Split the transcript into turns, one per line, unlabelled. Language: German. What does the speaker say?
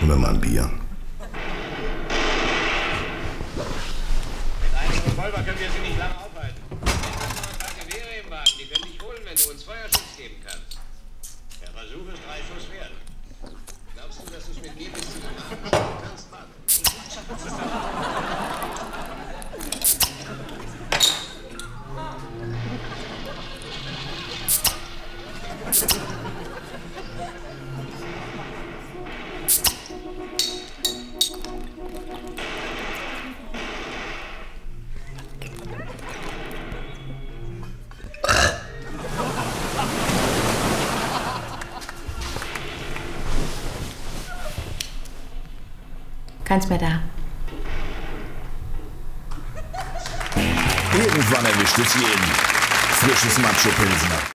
Hol mir mal ein Bier.
Mit einem Revolver können wir sie nicht lange aufhalten. Wir haben noch ein paar Gewehre im Wagen. Die können dich holen, wenn du uns Feuerschutz geben kannst. Der Versuch ist 3 Schuss wert. Glaubst du, dass du es mit mir bis zum Abend schaffen kannst, Mann?
Keins mehr da.
Irgendwann erwischt es jeden. Frisches Macho-Pilsner.